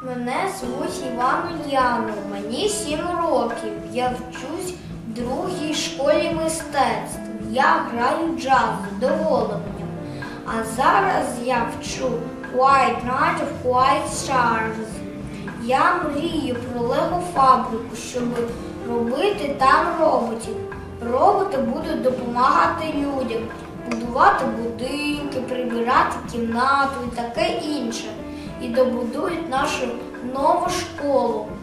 Мене звуть Іван Ульянов, мені 7 років. Я вчусь в 2-й школі мистецтв. Я граю джаз з задоволенням. А зараз я вчу White Night of White Stars. Я мрію про лего-фабрику, щоб робити там роботів. Роботи будуть допомагати людям, будувати будинки, прибирати кімнату і таке інше. І добудують нашу нову школу.